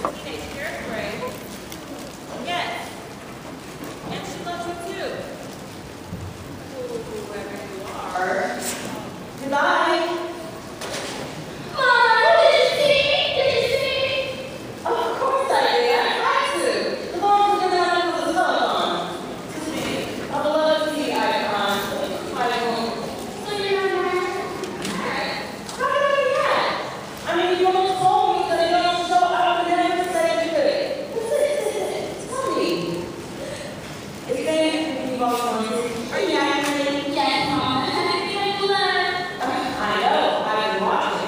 teenage hairspray. Yes. And she loves you too. Whoever you are. Goodbye. Mama, did you see? Did you see? Of course I did. I tried to. The phone was gonna have to the telephone. I would love to see icons. My phone. So you're not mad? How could I be mad? I mean, you almost told me that you don't show up and then you said you could. Tell me. Is there anything you both want to do? Are you happy? Yes, Mama. I feel like blood. I know. I've been watching.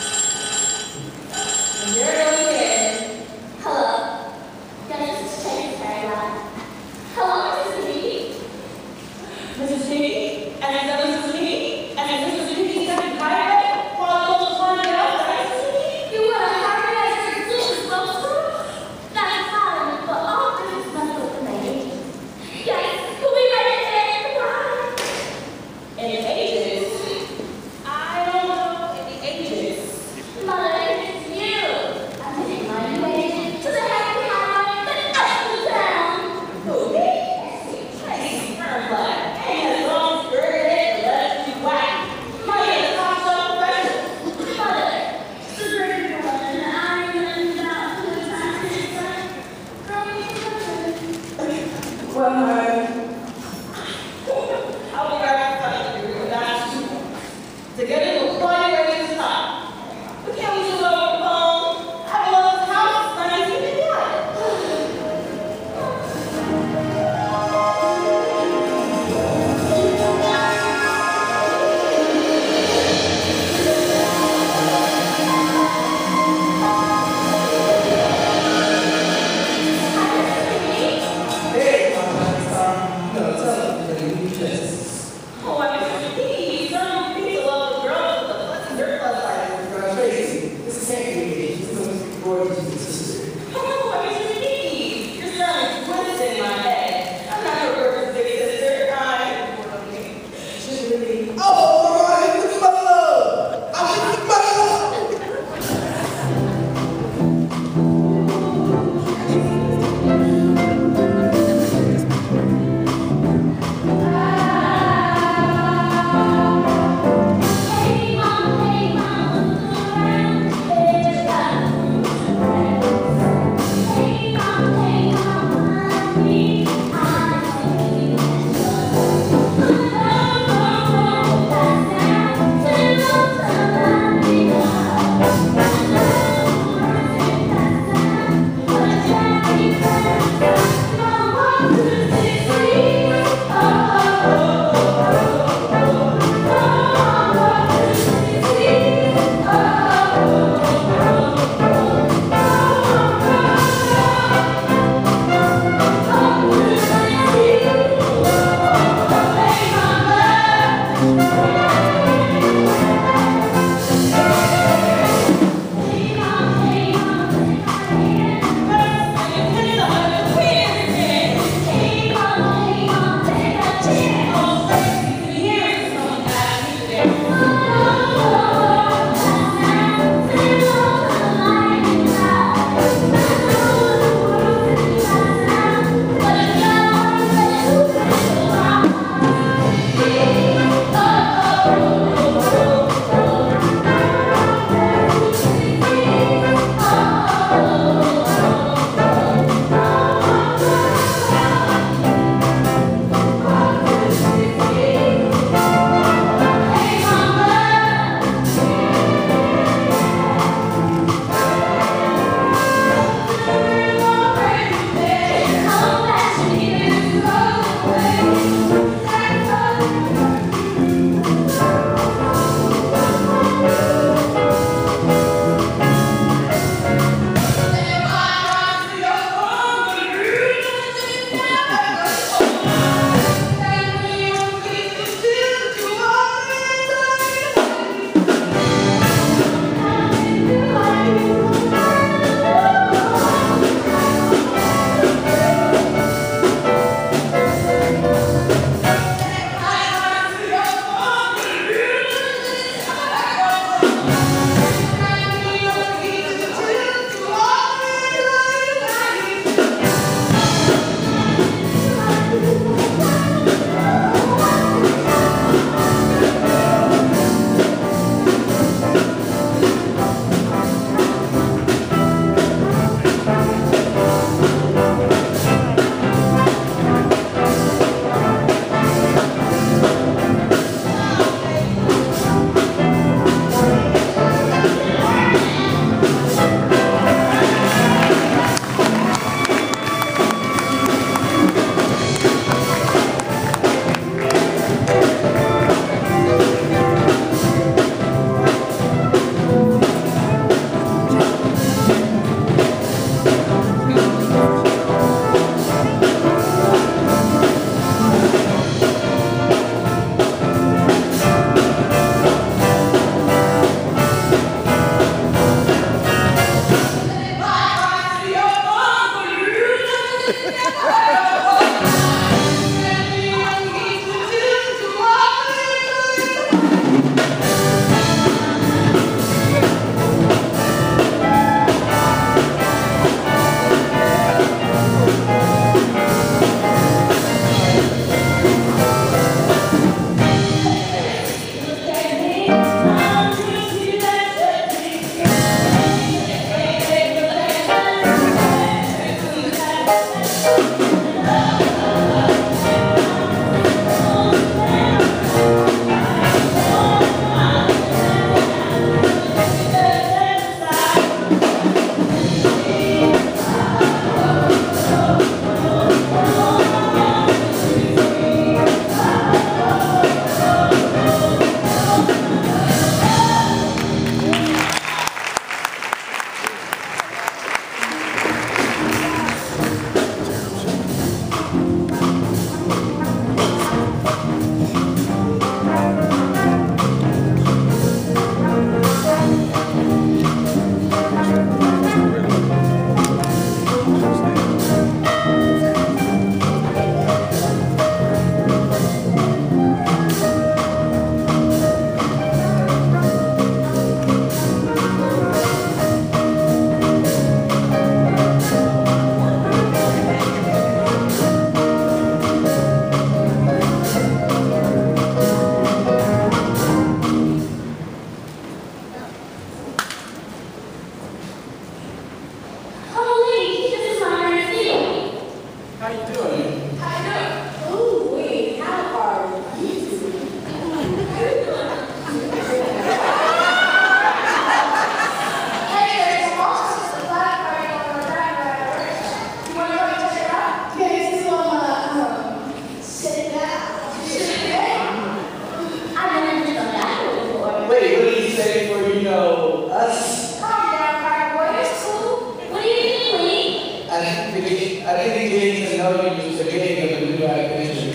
And there it goes again. Hello. Yes, this is Secretary Lab. Hello, Mrs. Lee. Mrs. Piggy? And is that Mrs. Piggy? And is Mrs. Piggy coming right while the little flying out? Right, Mrs. Piggy? You want to hurry as your decision goes through? That's fine, but all this is messed with the lady. Yes, we'll be ready in Any ages? I don't know any ages. Mother, it's you. I'm taking my new agent to the happy hour that up the town. Who, me? Tracy Turnblack. Ain't as long as you're in it, let you whack. My name is Top Shelf Professional. Mother, the great one, I am about to time from you. Well, I'll be right back with that. Together we'll fly ready to stop. But can't we just go over the phone? I love the house, and I keep it quiet. Hey, no, tell them you just Oh, I mean, please, some people love the girls with the butts and dirt butts like Tracy. This is Sandy. She's the most gorgeous sister. oh, I mean, please, you're starting to twist in my head. I'm not your perfect big sister. She's really. Oh, all right, look at my love. I think my love. Hey, Mama, look around. There's got hey, Mama, me. I How you doing? How you doing? Ooh, wait, how are you? Hey, there's also a black party on the back. You want to go check it out? Yeah, this is sit down. I've never been on that before. Wait, what did you say for, us? Calm down, Party Boy. It's cool. What do you mean, Lee? I think getting to know you is the beginning of a new adventure.